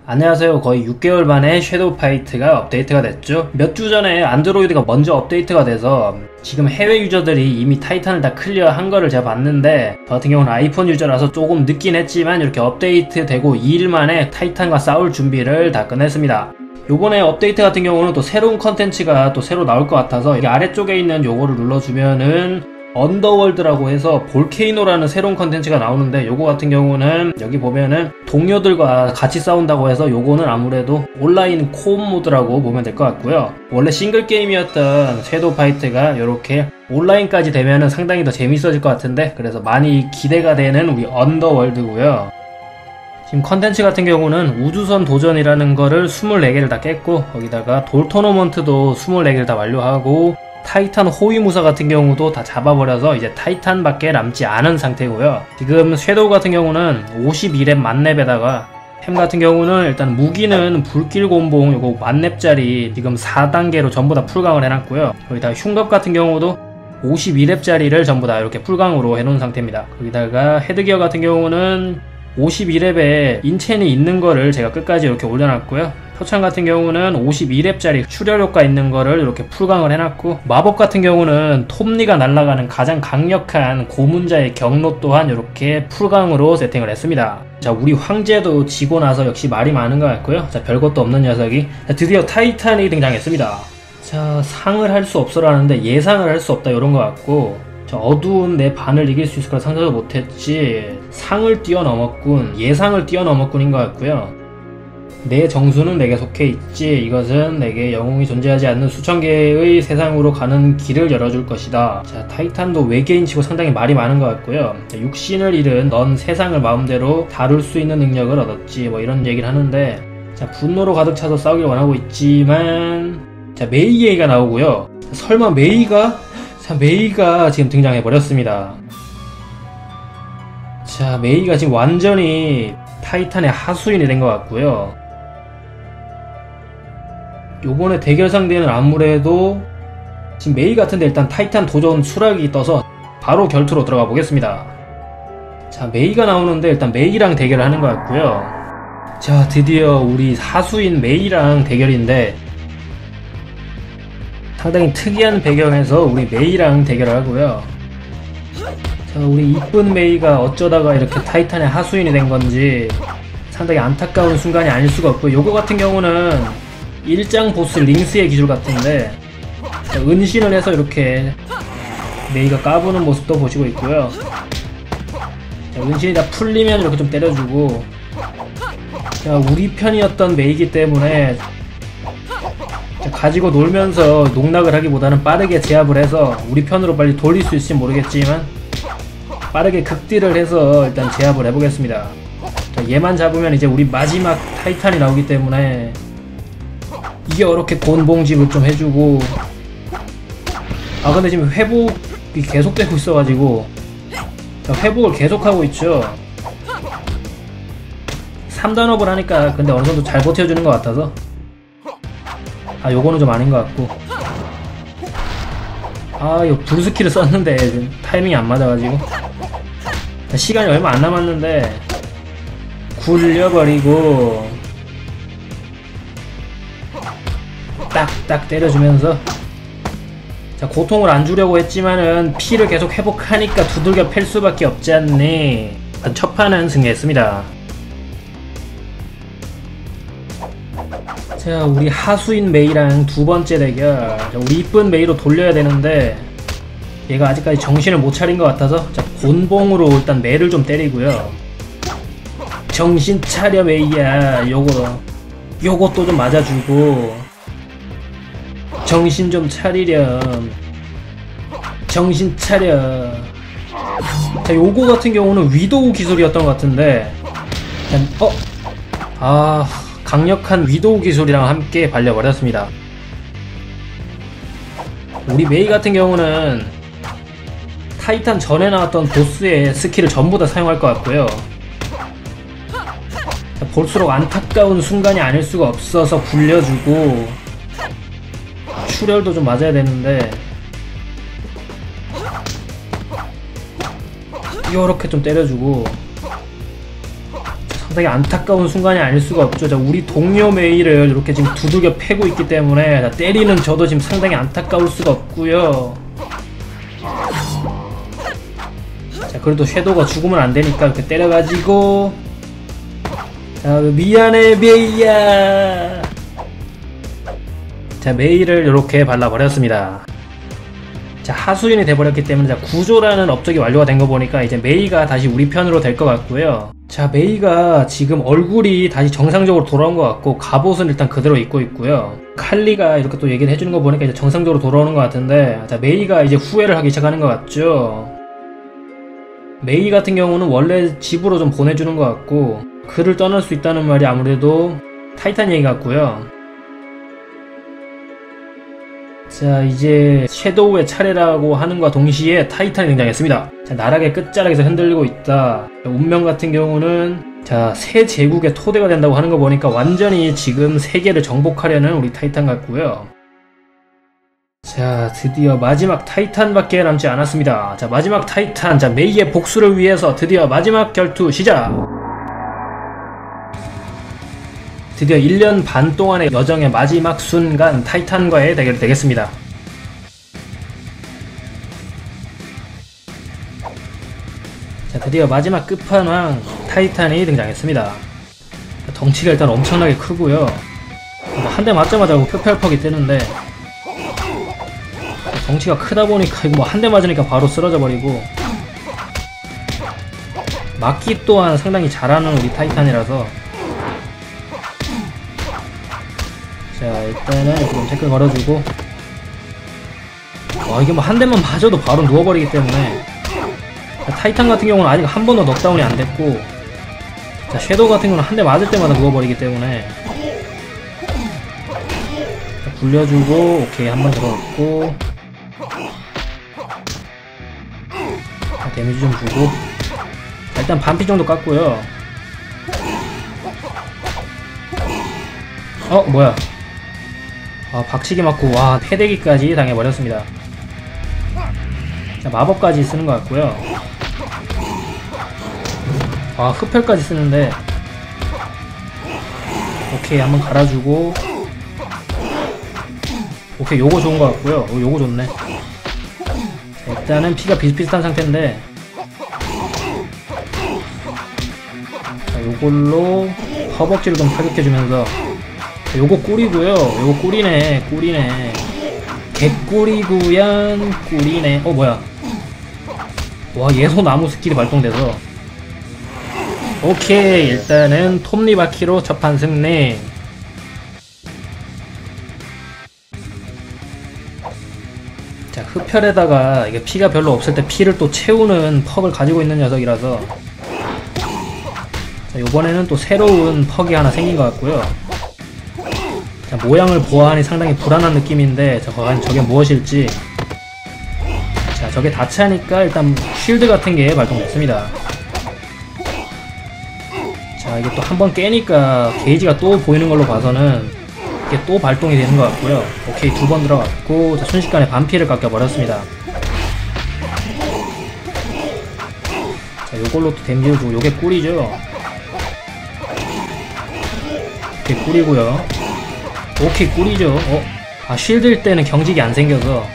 안녕하세요. 거의 6개월 만에 섀도우 파이트가 업데이트가 됐죠. 몇 주 전에 안드로이드가 먼저 업데이트가 돼서 지금 해외 유저들이 이미 타이탄을 다 클리어한 거를 제가 봤는데, 저 같은 경우는 아이폰 유저라서 조금 늦긴 했지만 이렇게 업데이트 되고 2일 만에 타이탄과 싸울 준비를 다 끝냈습니다. 요번에 업데이트 같은 경우는 또 새로운 컨텐츠가 또 새로 나올 것 같아서 여기 아래쪽에 있는 요거를 눌러주면은 언더월드라고 해서 볼케이노라는 새로운 컨텐츠가 나오는데, 요거 같은 경우는 여기 보면은 동료들과 같이 싸운다고 해서 요거는 아무래도 온라인 코업 모드라고 보면 될 것 같고요. 원래 싱글 게임이었던 섀도우 파이트가 이렇게 온라인까지 되면은 상당히 더 재밌어질 것 같은데, 그래서 많이 기대가 되는 우리 언더월드고요. 지금 컨텐츠 같은 경우는 우주선 도전이라는 거를 24개를 다 깼고, 거기다가 돌 토너먼트도 24개를 다 완료하고, 타이탄 호위무사 같은 경우도 다 잡아버려서 이제 타이탄밖에 남지 않은 상태고요. 지금 섀도우 같은 경우는 51렙 만렙에다가 템 같은 경우는 일단 무기는 불길 곤봉 요거 만렙짜리 지금 4단계로 전부 다 풀강을 해놨고요. 거기다가 흉갑 같은 경우도 52렙짜리를 전부 다 이렇게 풀강으로 해놓은 상태입니다. 거기다가 헤드기어 같은 경우는 52렙에 인첸이 있는 거를 제가 끝까지 이렇게 올려놨고요. 표창 같은 경우는 52렙짜리 출혈 효과 있는 거를 이렇게 풀강을 해놨고, 마법 같은 경우는 톱니가 날아가는 가장 강력한 고문자의 경로 또한 이렇게 풀강으로 세팅을 했습니다. 자, 우리 황제도 지고 나서 역시 말이 많은 것 같고요. 자, 별것도 없는 녀석이 드디어 타이탄이 등장했습니다. 자, 상을 할 수 없어라는데 예상을 할 수 없다 이런 것 같고, 자, 어두운 내 반을 이길 수 있을 거라 상상도 못했지. 상을 뛰어넘었군, 예상을 뛰어넘었군인 것 같고요. 내 정수는 내게 속해 있지. 이것은 내게 영웅이 존재하지 않는 수천 개의 세상으로 가는 길을 열어줄 것이다. 자, 타이탄도 외계인치고 상당히 말이 많은 것 같고요. 자, 육신을 잃은 넌 세상을 마음대로 다룰 수 있는 능력을 얻었지. 뭐 이런 얘기를 하는데, 자, 분노로 가득 차서 싸우길 원하고 있지만, 자, 메이게이가 나오고요. 설마 메이가? 자, 메이가 지금 등장해버렸습니다. 자, 메이가 지금 완전히 타이탄의 하수인이 된 것 같고요. 요번에 대결 상대는 아무래도 지금 메이 같은데 일단 타이탄 도전 수락이 떠서 바로 결투로 들어가 보겠습니다. 자, 메이가 나오는데 일단 메이랑 대결을 하는 것 같고요. 자, 드디어 우리 하수인 메이랑 대결인데, 상당히 특이한 배경에서 우리 메이랑 대결을 하고요. 자, 우리 이쁜 메이가 어쩌다가 이렇게 타이탄의 하수인이 된 건지 상당히 안타까운 순간이 아닐 수가 없고, 요거 같은 경우는 일장 보스 링스의 기술 같은데, 자, 은신을 해서 이렇게 메이가 까부는 모습도 보시고 있고요. 자, 은신이 다 풀리면 이렇게 좀 때려주고, 자, 우리 편이었던 메이기 때문에 자, 가지고 놀면서 농락을 하기보다는 빠르게 제압을 해서 우리 편으로 빨리 돌릴 수 있을지 모르겠지만 빠르게 극딜을 해서 일단 제압을 해보겠습니다. 자, 얘만 잡으면 이제 우리 마지막 타이탄이 나오기 때문에 이게 어렵게 곤봉집을 좀 해주고, 아 근데 지금 회복이 계속되고 있어가지고, 자, 회복을 계속하고 있죠. 3단업을 하니까 근데 어느정도 잘 버텨주는 것 같아서, 아 요거는 좀 아닌 것 같고, 아 이거 불스킬을 썼는데 타이밍이 안 맞아가지고, 자, 시간이 얼마 안 남았는데 굴려버리고 딱딱 때려주면서, 자, 고통을 안 주려고 했지만은 피를 계속 회복하니까 두들겨 팰 수밖에 없지 않니. 첫 판은 승리했습니다. 자, 우리 하수인 메이랑 두 번째 대결. 자, 우리 이쁜 메이로 돌려야 되는데 얘가 아직까지 정신을 못 차린 것 같아서, 자, 곤봉으로 일단 매를 좀 때리고요. 정신 차려 메이야. 요것도 좀 맞아주고, 정신 좀 차리렴. 정신 차려. 자, 요거 같은 경우는 위도우 기술이었던 것 같은데, 강력한 위도우 기술이랑 함께 발려버렸습니다. 우리 메이 같은 경우는 타이탄 전에 나왔던 보스의 스킬을 전부 다 사용할 것 같고요. 자, 볼수록 안타까운 순간이 아닐 수가 없어서 굴려주고, 출혈도 좀 맞아야 되는데 요렇게 좀 때려주고, 상당히 안타까운 순간이 아닐 수가 없죠. 자, 우리 동료 메이를 이렇게 지금 두들겨 패고 있기 때문에 자, 때리는 저도 지금 상당히 안타까울 수가 없고요. 자, 그래도 섀도우가 죽으면 안 되니까 이렇게 때려가지고 자, 미안해 메이야. 자, 메이를 이렇게 발라버렸습니다. 자, 하수인이 돼버렸기 때문에 자, 구조라는 업적이 완료가 된 거 보니까 이제 메이가 다시 우리 편으로 될 것 같고요. 자, 메이가 지금 얼굴이 다시 정상적으로 돌아온 것 같고 갑옷은 일단 그대로 입고 있고요. 칼리가 이렇게 또 얘기를 해주는 거 보니까 이제 정상적으로 돌아오는 것 같은데 자, 메이가 이제 후회를 하기 시작하는 것 같죠. 메이 같은 경우는 원래 집으로 좀 보내주는 것 같고 그를 떠날 수 있다는 말이 아무래도 타이탄 얘기 같고요. 자, 이제 섀도우의 차례라고 하는과 동시에 타이탄이 등장했습니다. 자, 나락의 끝자락에서 흔들리고 있다. 운명 같은 경우는 자, 새 제국의 토대가 된다고 하는 거 보니까 완전히 지금 세계를 정복하려는 우리 타이탄 같고요. 자, 드디어 마지막 타이탄밖에 남지 않았습니다. 자, 마지막 타이탄. 자, 메이의 복수를 위해서 드디어 마지막 결투 시작! 드디어 1년 반 동안의 여정의 마지막 순간 타이탄과의 대결이 되겠습니다. 자, 드디어 마지막 끝판왕 타이탄이 등장했습니다. 덩치가 일단 엄청나게 크고요. 한 대 맞자마자 펄펄퍽이 뜨는데 덩치가 크다 보니까 이거 한 대 맞으니까 바로 쓰러져 버리고 막기 또한 상당히 잘하는 우리 타이탄이라서 자, 일단은 지금 태클 걸어주고 와, 이게 뭐 한 대만 맞아도 바로 누워버리기 때문에 자, 타이탄 같은 경우는 아직 한 번도 넉다운이 안 됐고 자, 섀도우 같은 경우는 한 대 맞을 때마다 누워버리기 때문에 자, 굴려주고 오케이 한 번 들어갔고 자, 데미지 좀 주고 자, 일단 반피 정도 깎고요. 뭐야, 아, 박치기 맞고 와, 패대기까지 당해버렸습니다. 자, 마법까지 쓰는 것 같고요. 아, 흡혈까지 쓰는데 오케이 한번 갈아주고 오케이 요거 좋은 것 같고요. 요거 좋네. 자, 일단은 피가 비슷비슷한 상태인데 자, 요걸로 허벅지를 좀 타격해주면서 요거 꿀이고요. 요거 꿀이네. 꿀이네. 개꿀이구연. 꿀이네. 뭐야, 와, 예소나무 스킬이 발동돼서 오케이, 일단은 톱니바퀴로 첫판 승리. 자, 흡혈에다가 이게 피가 별로 없을 때 피를 또 채우는 퍽을 가지고 있는 녀석이라서 자, 요번에는 또 새로운 퍽이 하나 생긴 것 같고요. 자, 모양을 보아하니 상당히 불안한 느낌인데 자, 과연 저게 무엇일지. 자, 저게 다 차니까 일단 쉴드 같은 게 발동됐습니다. 자, 이게 또 한 번 깨니까 게이지가 또 보이는 걸로 봐서는 이게 또 발동이 되는 것 같고요. 오케이, 두 번 들어갔고 자, 순식간에 반피를 깎여버렸습니다. 자, 요걸로 또 데미지를 주고 요게 꿀이죠. 이게 꿀이고요. 오케이, 꿀이죠. 아, 쉴드일 때는 경직이 안 생겨서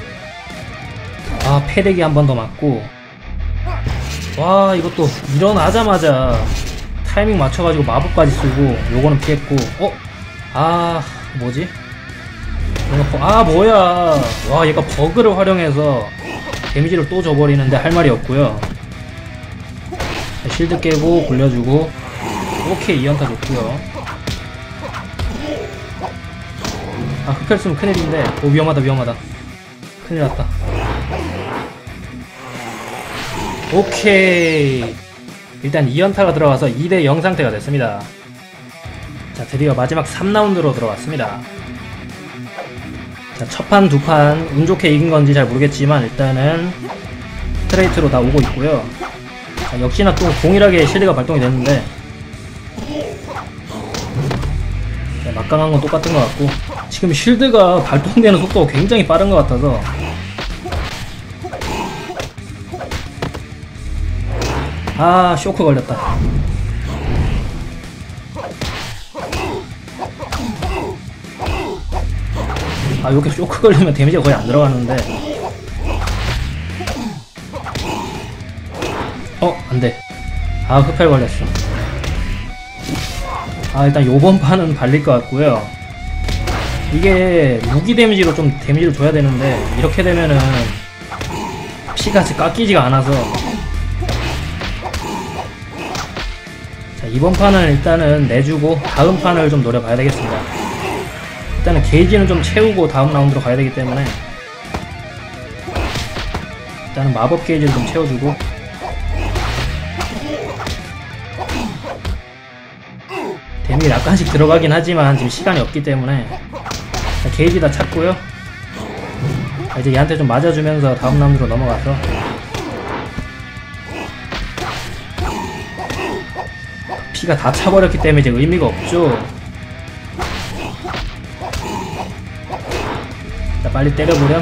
아, 패대기 한 번 더 맞고 와, 이것도 일어나자마자 타이밍 맞춰가지고 마법까지 쓰고 요거는 피했고 아, 뭐지? 아, 뭐야. 와, 얘가 버그를 활용해서 데미지를 또 줘버리는데 할 말이 없고요. 쉴드 깨고 굴려주고 오케이, 2연타 좋고요. 아, 흡혈 쓰면 큰일인데 위험하다 위험하다. 큰일났다. 오케이, 일단 2연타가 들어가서 2대 0 상태가 됐습니다. 자, 드디어 마지막 3라운드로 들어왔습니다. 자, 첫판 두판 운 좋게 이긴 건지 잘 모르겠지만 일단은 스트레이트로 다 오고 있고요. 자, 역시나 또 동일하게 실드가 발동이 됐는데 자, 막강한 건 똑같은 것 같고 지금 실드가 발동되는 속도가 굉장히 빠른 것 같아서 아, 쇼크 걸렸다. 아, 이렇게 쇼크 걸리면 데미지가 거의 안 들어가는데. 안돼. 아, 흡혈 걸렸어. 아, 일단 요번 판은 발릴 것 같고요. 이게 무기 데미지로 좀 데미지를 줘야 되는데 이렇게 되면은 피가 깎이지가 않아서. 자, 이번 판은 일단은 내주고 다음 판을 좀 노려봐야 되겠습니다. 일단은 게이지는 좀 채우고 다음 라운드로 가야 되기 때문에 일단은 마법 게이지를 좀 채워주고. 데미지 약간씩 들어가긴 하지만 지금 시간이 없기 때문에. 자, 게이지 다 찼고요. 자, 이제 얘한테 좀 맞아주면서 다음 라운드로 넘어가서. 피가 다 차버렸기 때문에 이제 의미가 없죠. 자, 빨리 때려보렴.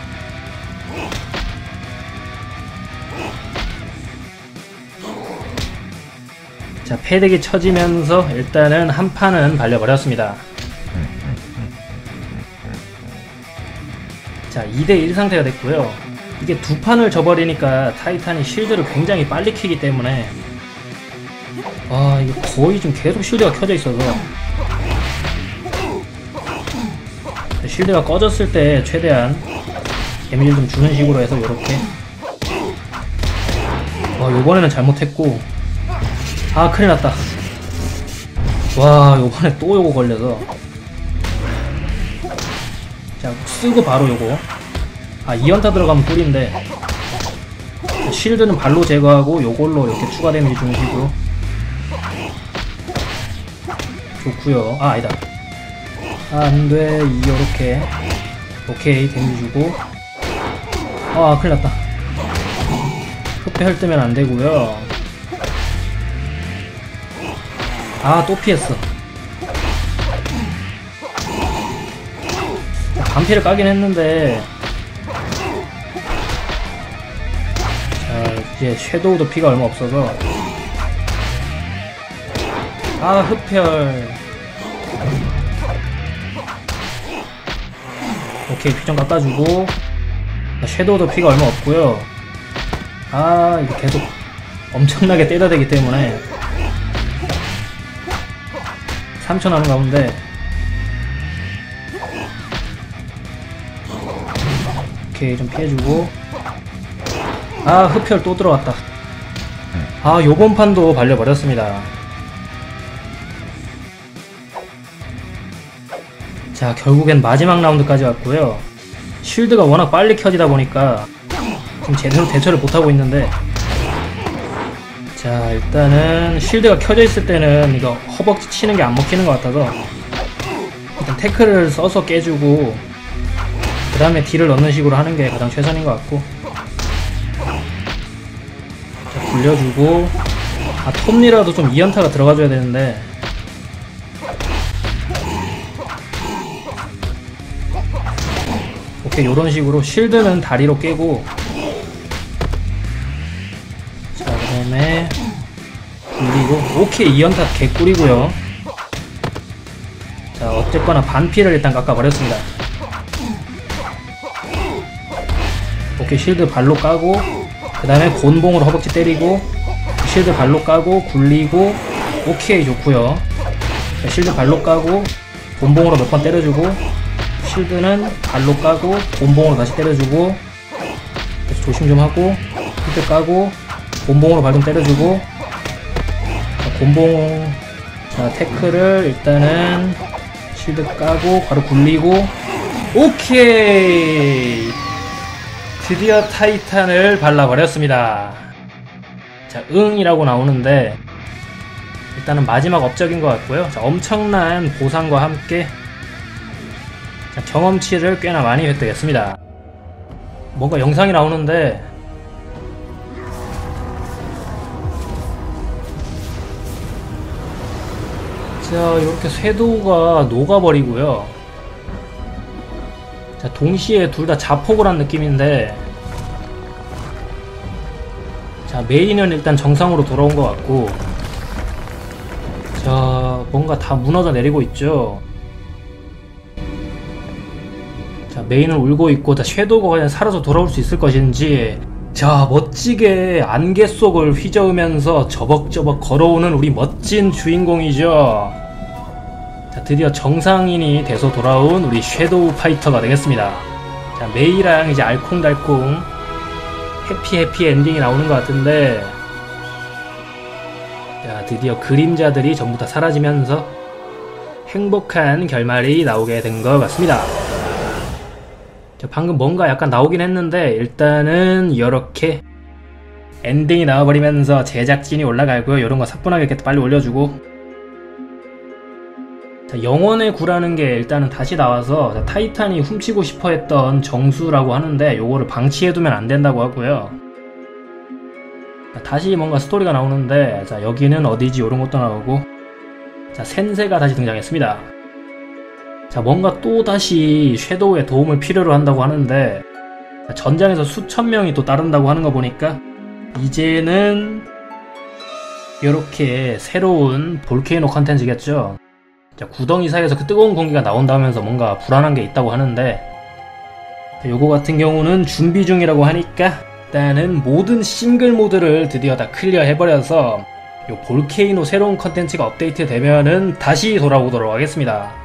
자, 패덱이 쳐지면서 일단은 한 판은 발려버렸습니다. 자, 2대1 상태가 됐고요. 이게 두 판을 져버리니까 타이탄이 쉴드를 굉장히 빨리 키기 때문에 이게 거의 좀 계속 쉴드가 켜져 있어서 쉴드가 꺼졌을 때 최대한 데미지를 좀 주는 식으로 해서 요렇게. 요번에는 잘못했고. 아, 큰일났다. 와, 요번에 또 요거 걸려서. 자, 쓰고 바로 요거. 2연타 들어가면 꿀인데 쉴드는 발로 제거하고 요걸로 이렇게 추가 데미지 주는 식으로 좋구요. 아니다. 안돼. 요렇게. 오케이, 데미지 주고. 큰일났다. 흡혈 뜨면 안되고요. 또 피했어. 반피를 까긴 했는데. 자, 이제 섀도우도 피가 얼마 없어서. 흡혈. 오케이, 피 좀 깎아주고. 섀도우도 피가 얼마 없고요. 이거 계속 엄청나게 때려야 되기 때문에 3초 남은 가운데. 오케이, 좀 피해주고. 흡혈 또 들어왔다. 요번 판도 발려버렸습니다. 자, 결국엔 마지막 라운드까지 왔고요. 쉴드가 워낙 빨리 켜지다 보니까 지금 제대로 대처를 못하고 있는데. 자, 일단은 쉴드가 켜져 있을 때는 이거 허벅지 치는 게 안 먹히는 것 같아서 일단 태클을 써서 깨주고 그 다음에 딜을 넣는 식으로 하는 게 가장 최선인 것 같고. 자, 굴려주고. 톱니라도 좀 2연타가 들어가줘야 되는데. 오케이, 요런 식으로 쉴드는 다리로 깨고. 자, 그 다음에 굴리고. 오케이, 2연타 개꿀이고요. 자, 어쨌거나 반피를 일단 깎아버렸습니다. 오케이, 쉴드 발로 까고 그 다음에 곤봉으로 허벅지 때리고 쉴드 발로 까고 굴리고. 오케이, 좋구요. 자, 쉴드 발로 까고 곤봉으로 몇 번 때려주고 쉴드는 발로 까고 곤봉으로 다시 때려주고. 조심 좀 하고 쉴드 까고 곤봉으로 발 좀 때려주고. 자, 곤봉. 자, 태클을 일단은 쉴드 까고 바로 굴리고. 오케이, 드디어 타이탄을 발라버렸습니다. 자, 응이라고 나오는데 일단은 마지막 업적인 것 같고요. 자, 엄청난 보상과 함께 자, 경험치를 꽤나 많이 획득했습니다. 뭔가 영상이 나오는데 자, 이렇게 쇄도가 녹아버리고요. 자, 동시에 둘 다 자폭을 한 느낌인데. 자, 메인은 일단 정상으로 돌아온 것 같고. 자, 뭔가 다 무너져 내리고 있죠. 자, 메인은 울고 있고, 자, 섀도우가 과연 살아서 돌아올 수 있을 것인지. 자, 멋지게 안개 속을 휘저으면서 저벅저벅 걸어오는 우리 멋진 주인공이죠. 자, 드디어 정상인이 돼서 돌아온 우리 섀도우 파이터가 되겠습니다. 자, 메이랑 이제 알콩달콩 해피 엔딩이 나오는 것 같은데, 자, 드디어 그림자들이 전부 다 사라지면서 행복한 결말이 나오게 된 것 같습니다. 자, 방금 뭔가 약간 나오긴 했는데 일단은 이렇게 엔딩이 나와버리면서 제작진이 올라가고요. 이런거 사뿐하게 이렇게 빨리 올려주고, 자, 영혼의 구라는 게 일단은 다시 나와서, 자, 타이탄이 훔치고 싶어 했던 정수라고 하는데 요거를 방치해두면 안 된다고 하고요. 자, 다시 뭔가 스토리가 나오는데, 자, 여기는 어디지 이런 것도 나오고, 자, 센세가 다시 등장했습니다. 자, 뭔가 또 다시 섀도우의 도움을 필요로 한다고 하는데, 자, 전장에서 수천 명이 또 따른다고 하는 거 보니까 이제는 이렇게 새로운 볼케이노 컨텐츠겠죠. 자, 구덩이 사이에서 그 뜨거운 공기가 나온다면서 뭔가 불안한 게 있다고 하는데, 자, 요거 같은 경우는 준비 중이라고 하니까 일단은 모든 싱글 모드를 드디어 다 클리어 해버려서 요 볼케이노 새로운 컨텐츠가 업데이트 되면은 다시 돌아오도록 하겠습니다.